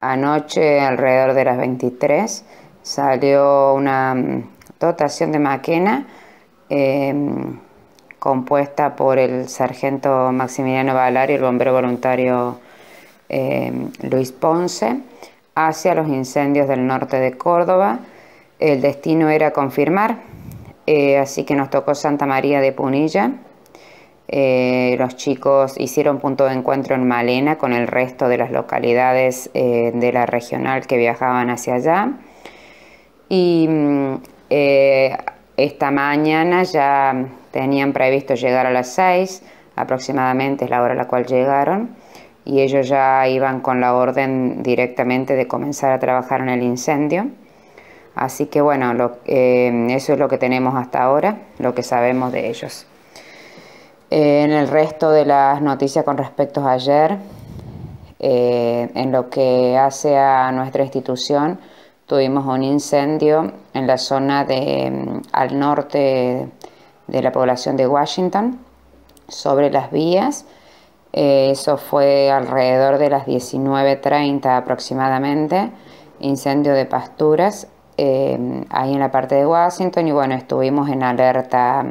Anoche, alrededor de las 23, salió una dotación de Maquena compuesta por el sargento Maximiliano Valari y el bombero voluntario Luis Ponce hacia los incendios del norte de Córdoba. El destino era confirmar, así que nos tocó Santa María de Punilla. Los chicos hicieron punto de encuentro en Malena con el resto de las localidades de la regional que viajaban hacia allá. Y esta mañana ya tenían previsto llegar a las 6, aproximadamente es la hora a la cual llegaron, y ellos ya iban con la orden directamente de comenzar a trabajar en el incendio. Así que bueno, eso es lo que tenemos hasta ahora, lo que sabemos de ellos. En el resto de las noticias con respecto a ayer, en lo que hace a nuestra institución, tuvimos un incendio en la zona al norte de la población de Washington, sobre las vías. Eso fue alrededor de las 19:30 aproximadamente, incendio de pasturas, ahí en la parte de Washington, y bueno, estuvimos en alerta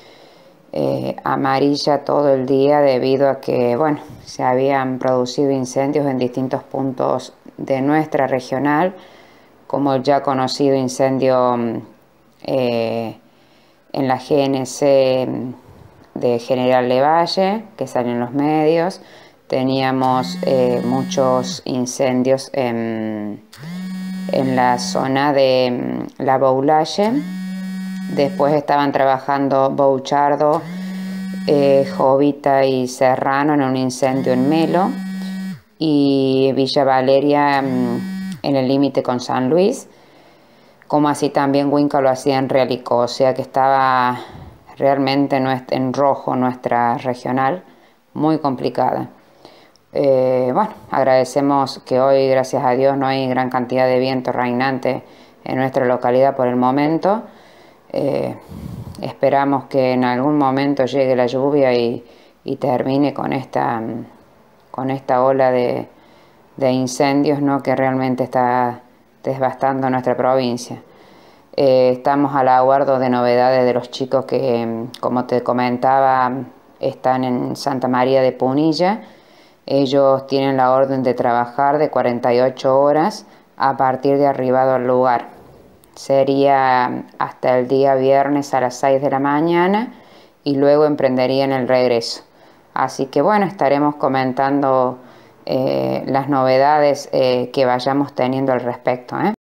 amarilla todo el día debido a que, bueno, se habían producido incendios en distintos puntos de nuestra regional, como el ya conocido incendio en la GNC de General Lavalle, que sale en los medios. Teníamos muchos incendios en la zona de la Boulaye. Después estaban trabajando Bouchardo, Jovita y Serrano en un incendio en Melo, y Villa Valeria en el límite con San Luis, como así también Huinca lo hacía en Realicó, o sea que estaba realmente en rojo nuestra regional, muy complicada. Bueno, agradecemos que hoy, gracias a Dios, no hay gran cantidad de viento reinante en nuestra localidad por el momento. Esperamos que en algún momento llegue la lluvia y termine con esta ola de incendios, ¿no?, que realmente está devastando nuestra provincia. Estamos al aguardo de novedades de los chicos que, como te comentaba, están en Santa María de Punilla. Ellos tienen la orden de trabajar de 48 horas a partir de arribado al lugar. Sería hasta el día viernes a las 6 de la mañana y luego emprenderían el regreso. Así que bueno, estaremos comentando las novedades que vayamos teniendo al respecto,